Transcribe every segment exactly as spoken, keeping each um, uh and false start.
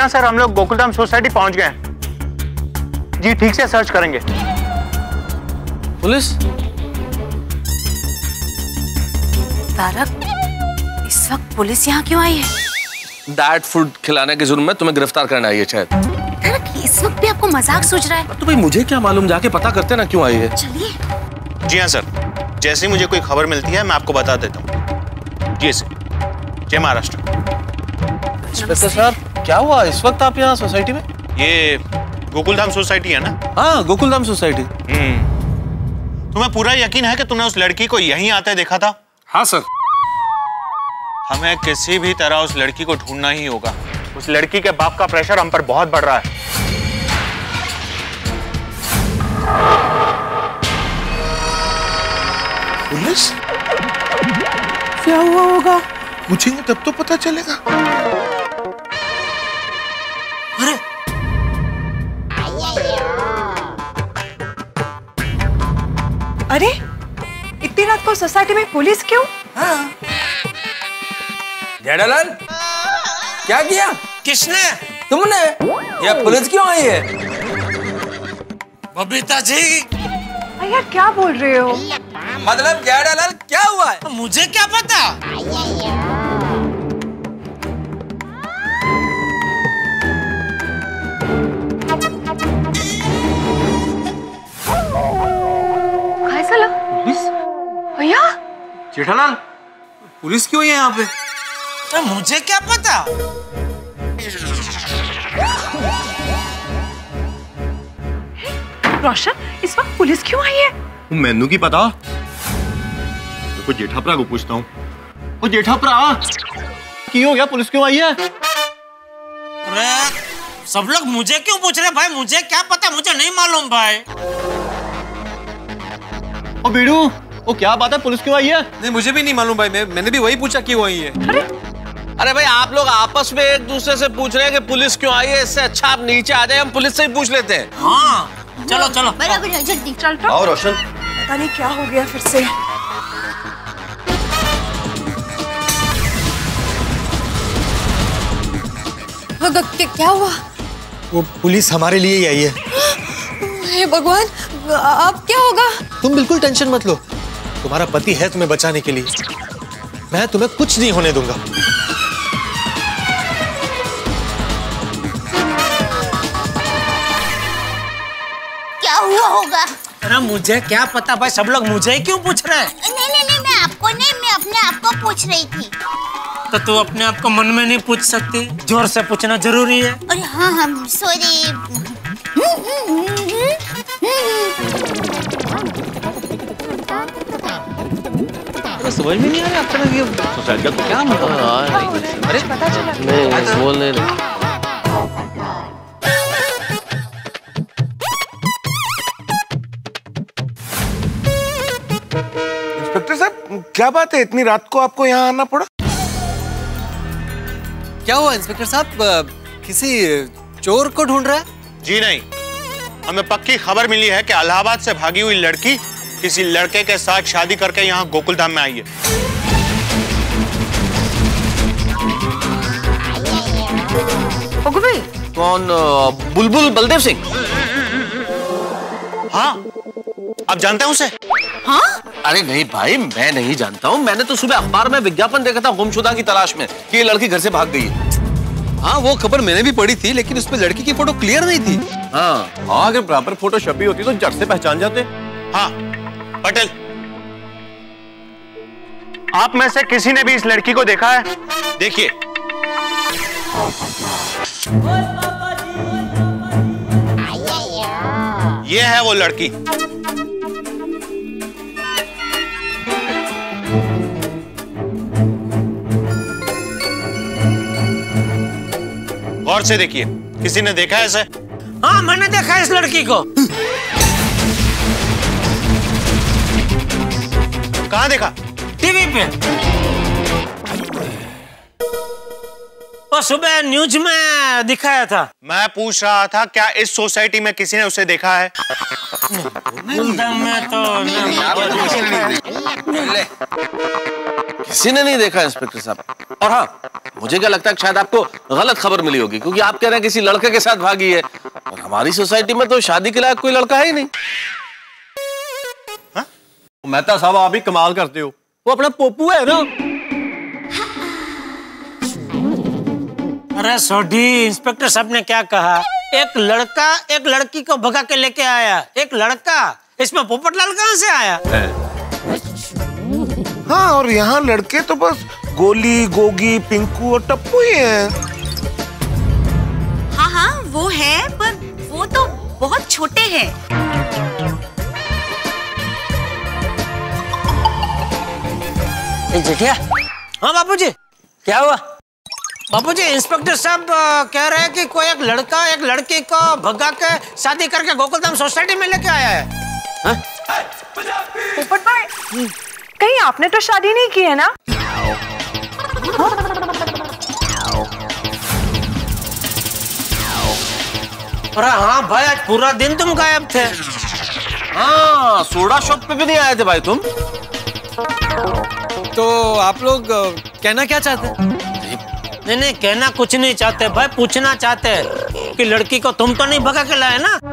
हाँ सर, हम लोग गोकुलधाम सोसाइटी पहुंच गए हैं जी। ठीक से सर्च करेंगे। पुलिस? तारक, इस वक्त पुलिस यहाँ क्यों आई है? दैट फूड खिलाने के जुर्म में तुम्हें गिरफ्तार करना आई है शायद। तारक, इस वक्त भी आपको मजाक सूझ रहा है? तो भाई मुझे क्या मालूम, जाके पता करते ना क्यों आई है। चलिए। जी हाँ सर, जैसे ही मुझे कोई खबर मिलती है मैं आपको बता देता हूँ। जी सर, जय महाराष्ट्र। इंस्पेक्टर साहब, क्या हुआ इस वक्त आप यहाँ सोसाइटी में? ये गोकुलधाम सोसाइटी है ना? हाँ, गोकुलधाम सोसाइटी। हम्म, तुम्हें पूरा यकीन है कि तुमने उस लड़की को यहीं आते देखा था? हाँ सर। हमें किसी भी तरह उस लड़की को ढूंढना ही होगा। उस लड़की के बाप का प्रेशर हम पर बहुत बढ़ रहा है। पुलिस? क्या हुआ होगा? पूछेंगे तब तो पता चलेगा। अरे अरे, इतनी रात को सोसाइटी में पुलिस क्यों? हाँ। जेठालाल, क्या किया? किसने? तुमने? ये पुलिस क्यों आई है? बबीता जी। यार क्या बोल रहे हो? मतलब जेठालाल क्या हुआ है? मुझे क्या पता? भैया, जेठालाल, पुलिस क्यों है यहाँ पे? तो मुझे क्या पता? रोशन, इस वक्त पुलिस क्यों आई है? मैनू की पता। तो जेठा भरा को पूछता हूँ। ओ जेठा भरा, क्यों हो गया? पुलिस क्यों आई है? अरे सब लोग मुझे क्यों पूछ रहे भाई? मुझे क्या पता, मुझे नहीं मालूम भाई। ओ बीड़ू, वो क्या बात है? पुलिस क्यों आई है? नहीं, मुझे भी नहीं मालूम भाई। मैं मैंने भी वही पूछा क्यों आई है। अरे अरे भाई, आप लोग आपस में एक दूसरे से पूछ रहे हैं कि पुलिस क्यों आई है। इससे अच्छा आप नीचे आ जाए, हम पुलिस से ही पूछ लेते हैं। हाँ चलो चलो बराबर है, जल्दी चल तो। आओ रोशन। पता नहीं क्या हो गया फिर से। क्या हुआ? वो पुलिस हमारे लिए ही आई है। हे भगवान, अब क्या होगा? तुम बिल्कुल टेंशन मत लो, तुम्हारा पति है तुम्हें बचाने के लिए। मैं तुम्हें कुछ नहीं होने दूंगा। क्या हुआ होगा? अरे मुझे क्या पता भाई, सब लोग मुझे ही क्यों पूछ रहे हैं? नहीं नहीं नहीं, मैं आपको नहीं, मैं अपने आप को पूछ रही थी। तो तू अपने आप को मन में नहीं पूछ सकती? जोर से पूछना जरूरी है। अरे हाँ हाँ सॉरी। समझ में नहीं आ रहा आप तरह ये सोसाइटी का क्या मतलब? अरे पता चला? नहीं बोल नहीं रहे। इंस्पेक्टर साहब, क्या बात है इतनी रात को आपको यहाँ आना पड़ा? क्या हुआ इंस्पेक्टर साहब? किसी चोर को ढूंढ रहा है? जी नहीं, हमें पक्की खबर मिली है कि इलाहाबाद से भागी हुई लड़की किसी लड़के के साथ शादी करके यहाँ गोकुलधाम में आई है। कौन? बुलबुल बलदेव सिंह? हाँ, आप जानते हैं उसे? हाँ? अरे नहीं भाई, मैं नहीं जानता हूँ। मैंने तो सुबह अखबार में विज्ञापन देखा था गुमशुदा की तलाश में कि ये लड़की घर से भाग गई है। हाँ, वो खबर मैंने भी पढ़ी थी, लेकिन उसमें लड़की की फोटो क्लियर नहीं थी। हाँ हाँ, अगर बराबर फोटो छपी होती तो झट से पहचान जाते। हाँ पटेल, आप में से किसी ने भी इस लड़की को देखा है? देखिए, ये है वो लड़की। गौर से देखिए, किसी ने देखा है इसे? हाँ मैंने देखा इस लड़की को। कहाँ देखा? टीवी पे। वो सुबह न्यूज में दिखाया था। मैं पूछ रहा था क्या इस सोसाइटी में किसी ने उसे देखा है? गोकुलधाम में तो किसी ने नहीं देखा इंस्पेक्टर साहब। और हाँ, मुझे क्या लगता है शायद आपको गलत खबर मिली होगी, क्योंकि आप कह रहे हैं किसी लड़के के साथ भागी है, और हमारी सोसाइटी में तो शादी के लायक कोई लड़का है ही नहीं। हाँ? मेहता साहब आप भी कमाल करते हो, वो अपना पोपू है ना। अरे सोढ़ी, इंस्पेक्टर साहब ने क्या कहा? एक लड़का एक लड़की को भगा के लेके आया। एक लड़का, इसमें पोपटलाल कहाँ से आया? हाँ, और यहाँ लड़के तो बस गोली, गोगी, पिंकू और टप्पू ही हैं। हाँ हाँ वो है, पर वो तो बहुत छोटे हैं। जेठिया। हाँ बापूजी, क्या हुआ? बापूजी, इंस्पेक्टर साहब कह रहे हैं कि कोई एक लड़का एक लड़की को भगा के शादी करके गोकुलधाम सोसाइटी में लेके आया है। पोपट भाई, कहीं आपने तो शादी नहीं की है ना? अरे हाँ भाई, आज पूरा दिन तुम गायब थे। हाँ, सोडा शॉप पे भी नहीं आए थे भाई तुम। तो आप लोग कहना क्या चाहते हैं? नहीं नहीं, कहना कुछ नहीं चाहते भाई, पूछना चाहते हैं कि लड़की को तुम तो नहीं भगा के लाए ना?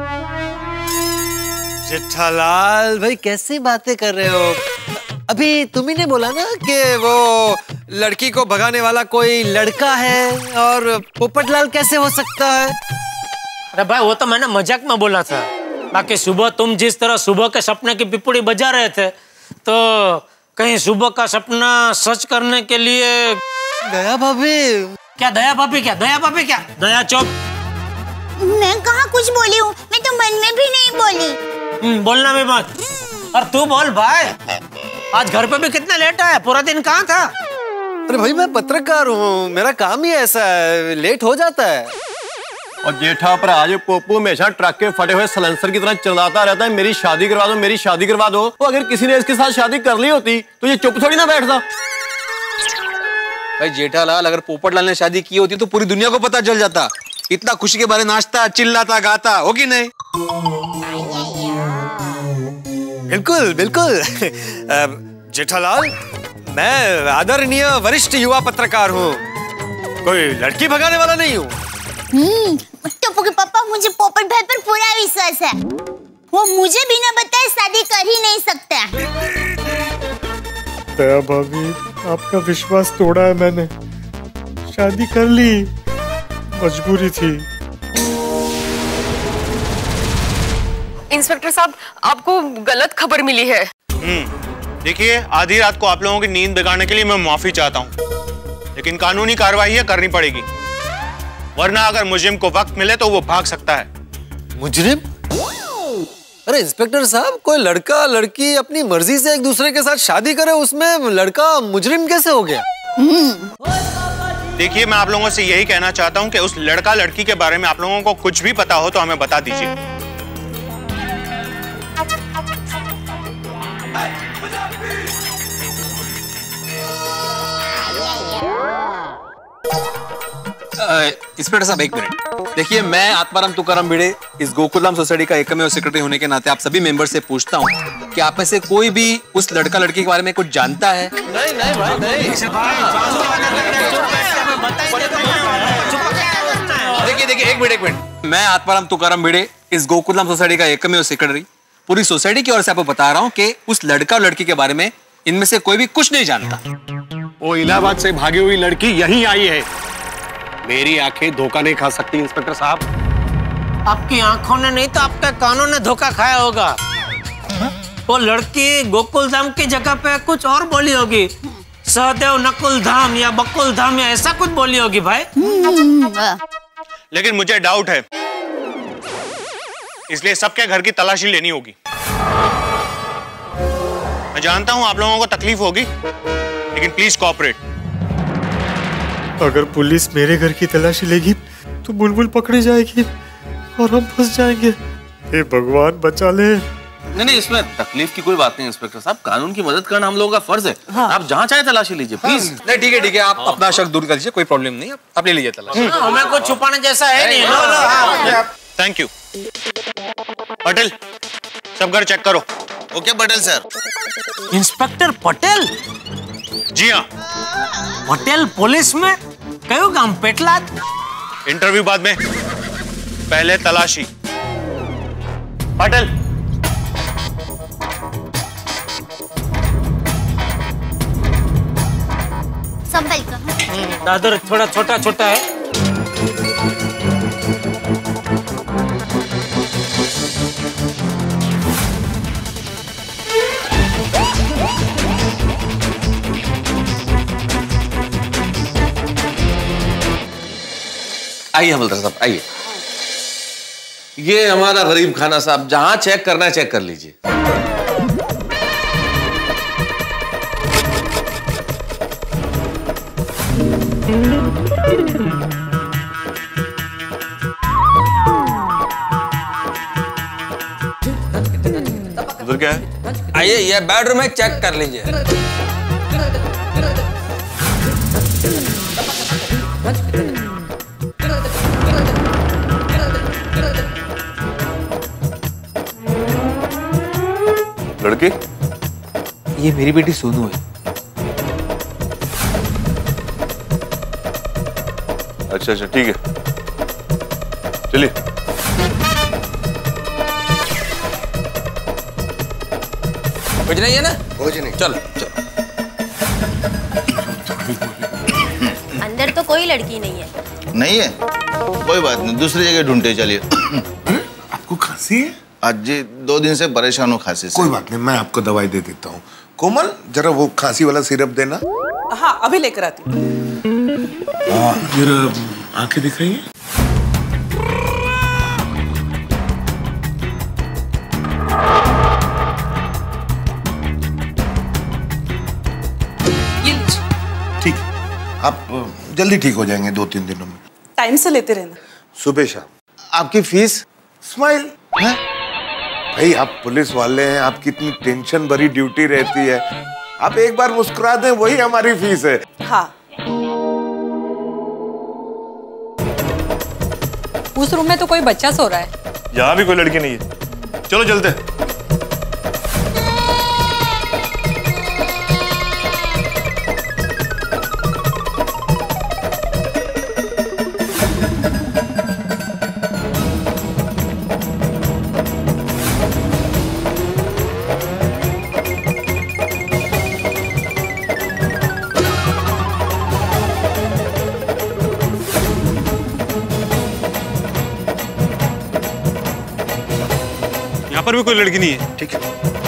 जेठालाल भाई, कैसी बातें कर रहे हो? अभी तुम ही ने बोला ना कि वो लड़की को भगाने वाला कोई लड़का है, और पोपटलाल कैसे हो सकता है? अरे भाई, वो तो मैंने मजाक में बोला था। बाकी सुबह तुम जिस तरह सुबह के सपने की पिपुड़ी बजा रहे थे, तो कहीं सुबह का सपना सच करने के लिए। दया भाभी। क्या दया भाभी? क्या दया भाभी? क्या दया? चुप। मैं कहाँ कुछ बोली हूँ, मैं तो मन में भी नहीं बोली। बोलना भी मत। और तू बोल भाई, आज घर पे भी कितना लेट आया? पूरा दिन कहाँ था? अरे भाई, मैं पत्रकार हूँ, मेरा काम ही ऐसा है, लेट हो जाता है। और जेठा पर आज पोपू हमेशा ट्रक के फटे हुए सलेंसर की तरह चिल्लाता रहता है, मेरी शादी करवा दो, मेरी शादी करवा दो। तो अगर किसी ने इसके साथ शादी कर ली होती तो ये चुप थोड़ी ना बैठता। भाई जेठालाल, अगर पोपटलाल ने शादी की होती तो पूरी दुनिया को पता चल जाता। इतना खुशी के बारे नाचता, चिल्लाता, गाता, हो कि नहीं? बिल्कुल बिल्कुल। जेठालाल, मैं आदरणीय वरिष्ठ युवा पत्रकार हूँ, कोई लड़की भगाने वाला नहीं हूँ। हम्म, टप्पू के पापा, मुझे पोपट भाई पर पूरा विश्वास है। वो मुझे बिना बताए शादी कर ही नहीं सकता। दया भाभी, आपका विश्वास तोड़ा है मैंने। शादी कर ली, मजबूरी थी। इंस्पेक्टर साहब, आपको गलत खबर मिली है। हम्म, देखिए, आधी रात को आप लोगों की नींद बिगाड़ने के लिए मैं माफी चाहता हूँ, लेकिन कानूनी कार्रवाई है करनी पड़ेगी, वरना अगर मुजरिम को वक्त मिले तो वो भाग सकता है। मुजरिम? अरे इंस्पेक्टर साहब, कोई लड़का लड़की अपनी मर्जी से एक दूसरे के साथ शादी करे, उसमें लड़का मुजरिम कैसे हो गया? देखिए, मैं आप लोगों से यही कहना चाहता हूँ कि उस लड़का लड़की के बारे में आप लोगों को कुछ भी पता हो तो हमें बता दीजिए। इंस्पेक्टर साहब, एक मिनट देखिए, मैं आत्माराम तुकाराम भिड़े, इस गोकुलधाम सोसाइटी का एकमेव सेक्रेटरी होने के नाते आप सभी मेंबर से पूछता हूँ कि आप में से कोई भी उस लड़का लड़की के बारे में कुछ जानता है? नहीं नहीं भाई, नहीं। देखिए देखिए, एक मिनट एक मिनट मैं आत्माराम तुकाराम भिड़े, इस गोकुलधाम सोसाइटी का एकमेव सेक्रेटरी, पूरी सोसाइटी की ओर से आपको बता रहा हूँ कि उस लड़का और लड़की के बारे में इनमें से कोई भी कुछ नहीं जानता। वो इलाहाबाद से भागी हुई लड़की यहीं आई है। मेरी आंखें धोखा नहीं खा सकती इंस्पेक्टर साहब। आपकी आंखों ने नहीं तो आपके कानों ने धोखा खाया होगा। वो लड़की गोकुलधाम की जगह पे कुछ और बोली होगी, सहदेव नकुल धाम या बकुल धाम या ऐसा कुछ बोली होगी भाई। लेकिन मुझे डाउट है, इसलिए सबके घर की तलाशी लेनी होगी। मैं जानता हूं आप लोगों को तकलीफ होगी, लेकिन प्लीज कोऑपरेट। अगर पुलिस मेरे घर की तलाशी लेगी तो बुलबुल पकड़ी जाएगी और हम फंस जाएंगे। हे भगवान, बचा ले। नहीं नहीं, इसमें तकलीफ की कोई बात नहीं इंस्पेक्टर साहब, कानून की मदद करना हम लोगों का फर्ज है। हाँ। आप जहाँ चाहे तलाशी लीजिए प्लीज। नहीं ठीक है ठीक है, आप अपना शक दूर कर लीजिए, कोई प्रॉब्लम नहीं, आप ले लीजिए तलाशी। हमें कुछ छुपाने जैसा है नहीं। Thank you. पटेल, सब घर चेक करो। Okay Patel sir. Inspector Patel? जी हाँ। होटल पुलिस में क्यों काम पेटलात? इंटरव्यू बाद में, पहले तलाशी। पाटिल। संभल कर। दादर थोड़ा छोटा छोटा है। आइए हवलदार साहब, आइए। ये हमारा गरीब खाना साहब, जहां चेक करना है चेक कर लीजिए। उधर क्या है? आइए, ये बेडरूम है, चेक कर लीजिए। लड़की? ये मेरी बेटी सोनू है। अच्छा अच्छा ठीक है, चलिए। कुछ नहीं है ना? कुछ नहीं। चलो चलो। अंदर तो कोई लड़की नहीं है। नहीं है? कोई बात नहीं, दूसरी जगह ढूंढते चलिए। आपको खांसी है? आज जी दो दिन से परेशान हूँ खांसी से। कोई बात नहीं, मैं आपको दवाई दे देता हूँ। कोमल, जरा वो खांसी वाला सिरप देना। हाँ, अभी लेकर आती हूँ। जरा आंखें दिखाइए। ठीक है, आप जल्दी ठीक हो जाएंगे दो तीन दिनों में। टाइम से लेते रहना। सुबह शाम। आपकी फीस? स्माइल है भाई, आप पुलिस वाले हैं, आपकी इतनी टेंशन भरी ड्यूटी रहती है, आप एक बार मुस्कुरा दें वही हमारी फीस है। हाँ। उस रूम में तो कोई बच्चा सो रहा है। यहाँ भी कोई लड़की नहीं है, चलो चलते हैं। यहाँ पर भी कोई लड़की नहीं है। ठीक है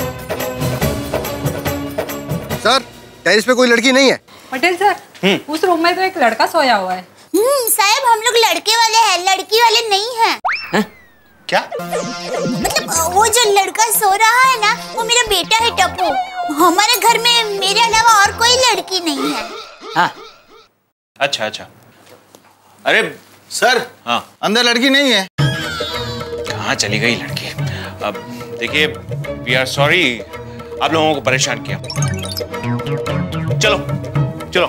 सर, टेरिस पे कोई लड़की नहीं है। पटेल सर, उस रूम में तो एक लड़का सोया हुआ है। हम्म, साहब हम लोग लड़के वाले हैं, लड़की वाले नहीं हैं। है? क्या? मतलब वो जो लड़का सो रहा है ना, वो मेरा बेटा है टप्पू। हमारे घर में मेरे अलावा और कोई लड़की नहीं है। हाँ। अच्छा अच्छा। अरे सर, हाँ, अंदर लड़की नहीं है। कहाँ चली गई लड़की? अब देखिए, वी आर सॉरी आप लोगों को परेशान किया। चलो चलो।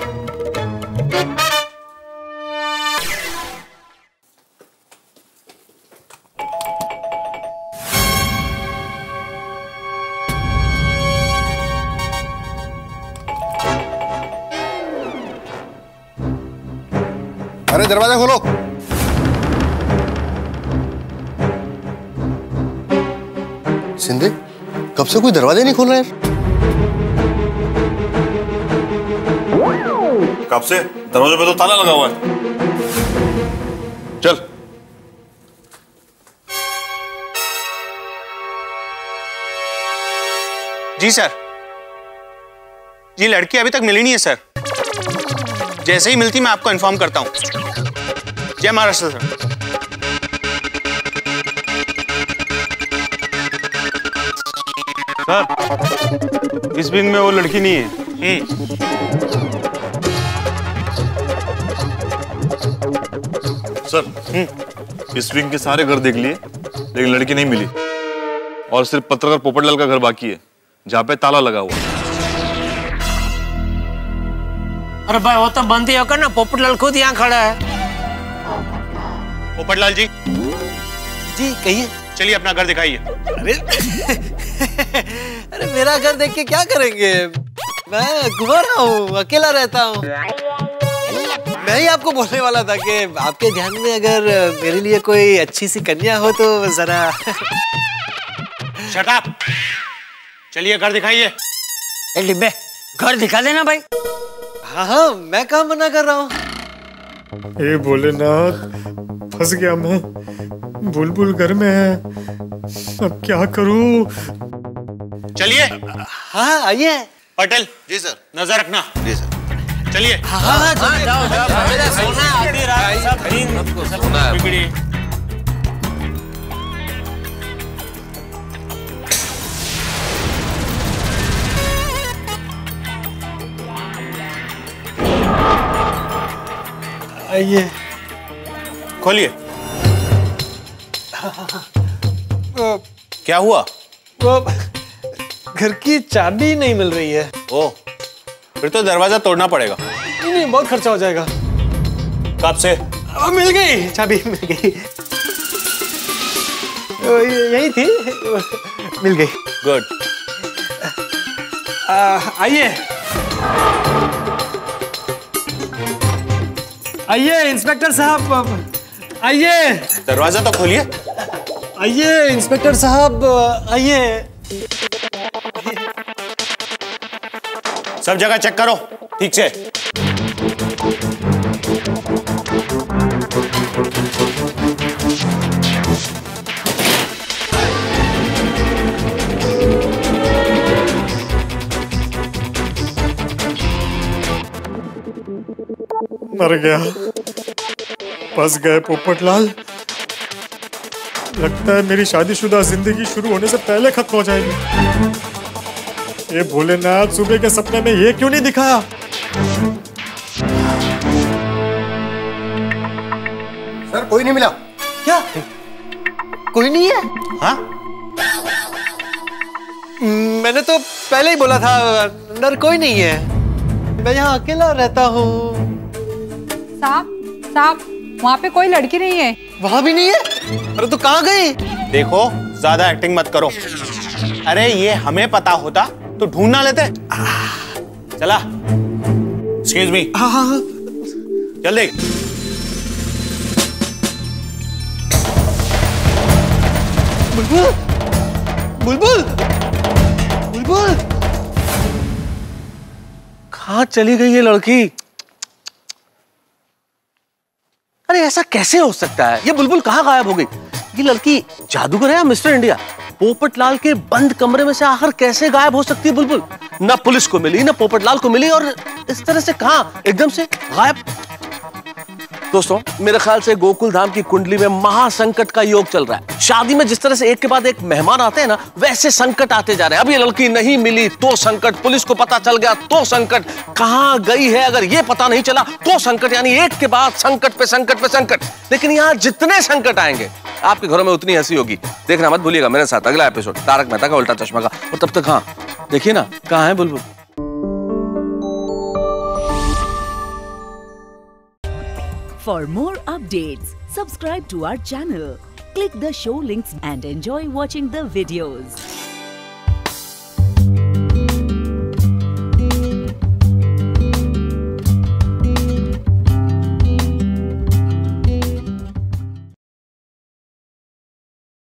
अरे दरवाजा खोलो। सिंधे, कब से कोई दरवाजा नहीं खोल रहा है? कब से? दरवाजे पे तो ताला लगा हुआ है। चल। जी सर, ये लड़की अभी तक मिली नहीं है सर। जैसे ही मिलती मैं आपको इन्फॉर्म करता हूँ। जय महाराष्ट्र सर। सर, इस विंग में वो लड़की नहीं है। सर, इस विंग के सारे घर देख लिए, लेकिन लड़की नहीं मिली। और सिर्फ पत्रकार पोपटलाल का घर बाकी है, जहाँ पे ताला लगा हुआ। अरे भाई, वो तो बंद ही होकर ना, पोपटलाल खुद यहाँ खड़ा है। पोपटलाल जी। जी कहिए। चलिए अपना घर दिखाइए। अरे अरे मेरा घर देख के क्या करेंगे? मैं घुमा रहा हूँ, अकेला रहता हूँ। मैं ही आपको बोलने वाला था कि आपके ध्यान में अगर मेरे लिए कोई अच्छी सी कन्या हो तो जरा। Shut up. चलिए घर दिखाइए। डिब्बे घर दिखा देना भाई। हाँ हाँ मैं कहाँ मना कर रहा हूँ। ए भोलेनाथ, फंस गया मैं। बुलबुल घर में है, अब क्या करूँ? चलिए। हाँ आइए। पटेल जी सर। नजर रखना। जी सर। चलिए। हाँ हाँ जाओ जाओ जाओ। सोना आधी रात सब दिन सब बिगड़ी। आइए। खोलिए। क्या हुआ? वो घर की चाबी नहीं मिल रही है। ओ, फिर तो दरवाजा तोड़ना पड़ेगा। नहीं नहीं बहुत खर्चा हो जाएगा। कब से? अब मिल गई चाबी, मिल गई। यही थी, मिल गई। गुड। आइए आइए इंस्पेक्टर साहब, आइए। दरवाजा तो खोलिए। आइए इंस्पेक्टर साहब, आइए। सब जगह चेक करो ठीक से। मर गया, फंस गए पोपटलाल। लगता है मेरी शादीशुदा जिंदगी शुरू होने से पहले खत्म हो जाएगी। ये भोलेनाथ, सुबह के सपने में ये क्यों नहीं दिखाया? सर कोई नहीं मिला। क्या? कोई नहीं है? हाँ? मैंने तो पहले ही बोला था अंदर कोई नहीं है। मैं यहाँ अकेला रहता हूँ। साहब साहब वहाँ पे कोई लड़की नहीं है। वहाँ भी नहीं है? अरे तो कहाँ गई? देखो ज्यादा एक्टिंग मत करो। अरे ये हमें पता होता तो ढूंढ ना लेते। चला। Excuse me. हाँ हाँ हाँ। जल्दी। बुलबुल बुलबुल बुलबुल कहाँ चली गई ये लड़की? अरे ऐसा कैसे हो सकता है? ये बुलबुल कहाँ गायब हो गई? ये लड़की जादूगर है या मिस्टर इंडिया? पोपटलाल के बंद कमरे में से आखिर कैसे गायब हो सकती है बुलबुल? ना पुलिस को मिली, ना पोपटलाल को मिली, और इस तरह से कहाँ एकदम से गायब? दोस्तों मेरे ख्याल से गोकुल धाम की कुंडली में महासंकट का योग चल रहा है। शादी में जिस तरह से एक के बाद एक मेहमान आते हैं ना, वैसे संकट आते जा रहे हैं। अब ये लड़की नहीं मिली तो संकट, पुलिस को पता चल गया तो संकट, कहां गई है अगर ये पता नहीं चला तो संकट, यानी एक के बाद संकट पे संकट पे संकट। लेकिन यहाँ जितने संकट आएंगे आपके घरों में उतनी हंसी होगी। देखना मत भूलिएगा मेरे साथ अगला एपिसोड तारक मेहता का उल्टा चश्मा का। और तब तक हाँ देखिए ना कहाँ है बुलबुल। For more updates, subscribe to our channel, click the show links and enjoy watching the videos.